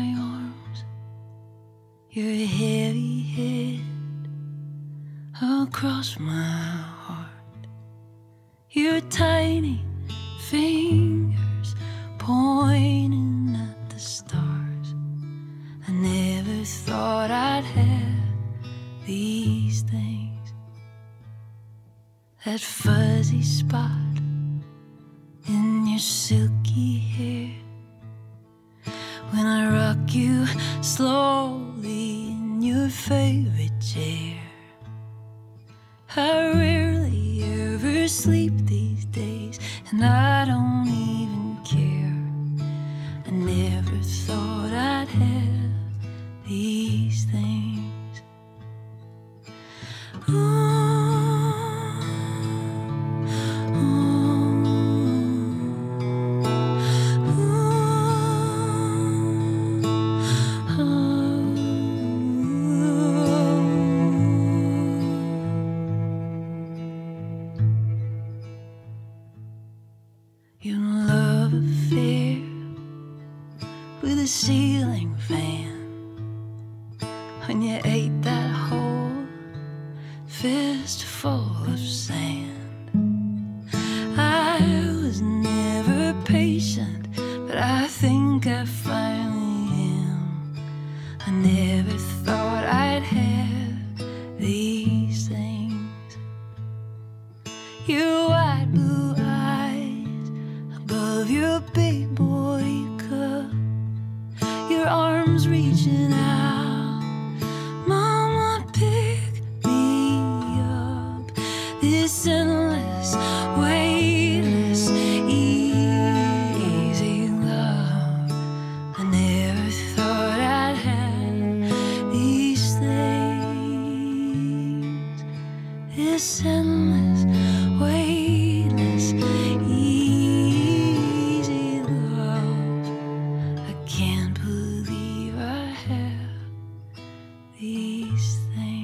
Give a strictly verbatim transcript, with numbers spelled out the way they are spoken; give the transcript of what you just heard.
my arms, your heavy head across my heart, your tiny fingers pointing at the stars. I never thought I'd have these things, that fuzzy spot in your silky hair, when I rock you slowly in your favorite chair. I rarely ever sleep these days, and I don't even care. I never thought I'd have these things. Ooh. Your love affair with a ceiling fan, when you ate that whole fistful of sand. I was never patient, but I think I finally am. I never thought I'd have these things. Your wide blue eyes above your big boy cup, your arms reaching out, mama, pick me up. This endless, weightless, easy love. I never thought I'd have these things. This endless, weightless, easy love. I can't believe I have these things.